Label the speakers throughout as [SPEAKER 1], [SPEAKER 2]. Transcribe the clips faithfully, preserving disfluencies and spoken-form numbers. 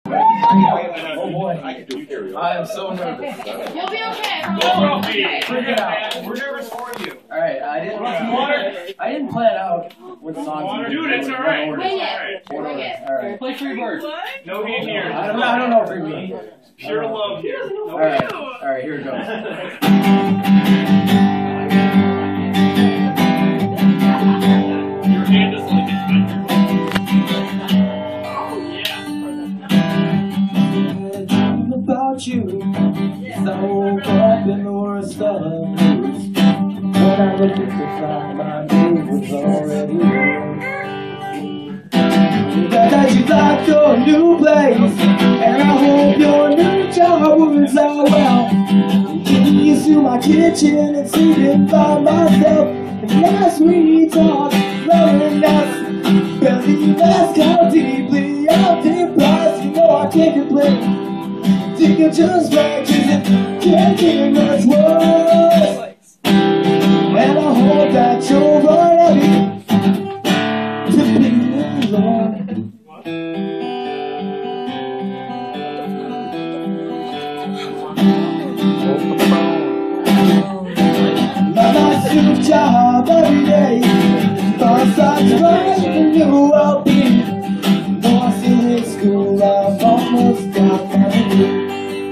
[SPEAKER 1] Oh boy, I am so nervous.
[SPEAKER 2] You'll be okay.
[SPEAKER 1] We'll be. Figure it out. We're nervous for you. All right, I didn't. I didn't plan out what songs.
[SPEAKER 3] Dude, it's all right.
[SPEAKER 2] Wing it. Wing it.
[SPEAKER 1] All right.
[SPEAKER 3] Play Free Bird. No hate here.
[SPEAKER 1] I don't know. I don't know Free Bird.
[SPEAKER 3] Pure love here.
[SPEAKER 1] All right. All right. Here it goes.
[SPEAKER 3] Your hand is like
[SPEAKER 1] About you, so up in the worst of moods. When I looked at the clock, my mood was already ruined. Glad that you liked your new place, and I hope your new job works out well. Getting used to my kitchen and sleeping by myself, and last we talked, loving us. Barely ask how deeply I'm depressed. You know I can't complain. Think you're just right, cause it can't get much worse. And I hope that you're ready to be alone. My last new job every day, Farside's running new well-being. Though I still hate school, I've almost got married.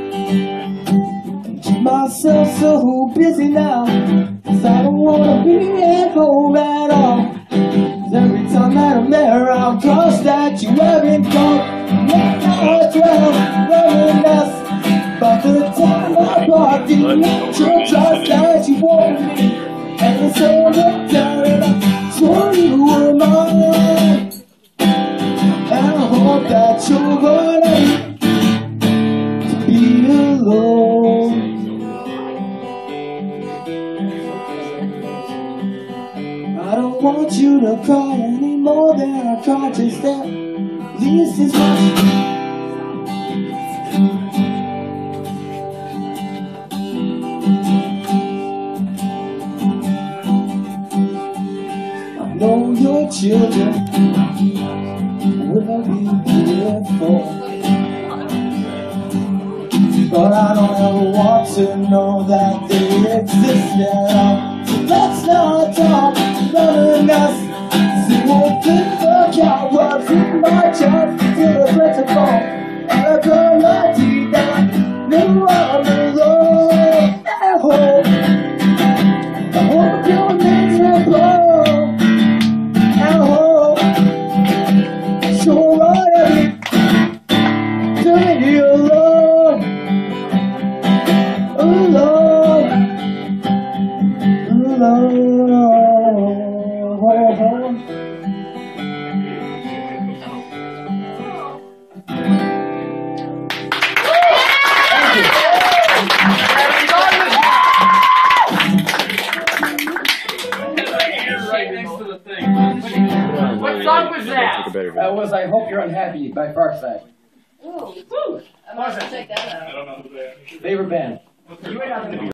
[SPEAKER 1] Myself so busy now, cause I don't wanna be at home at all. Cause every time that I'm there, I'll cross that you haven't gone. Now it's well, reminisce about the time I bought the angel trust that you wanted me. And so I looked down and I swore you were mine. And I hope that you're ready to be alone. I don't want you to cry any more than I cry, just at least as much. I know your children will be beautiful, but I don't ever want to know that they exist at all. So let's not talk. Loving us, see won't think about what's in my chest till it's ready to fall. And I come right deep down, knew I'm alone. I hope, I hope your name's not blown. I hope you're ready to be alone, alone, alone.
[SPEAKER 3] What song was that?
[SPEAKER 1] That was I Hope You're Unhappy by Farside.
[SPEAKER 2] Ooh. I'm gonna check that out.
[SPEAKER 3] I don't know who they are.
[SPEAKER 1] Favorite band.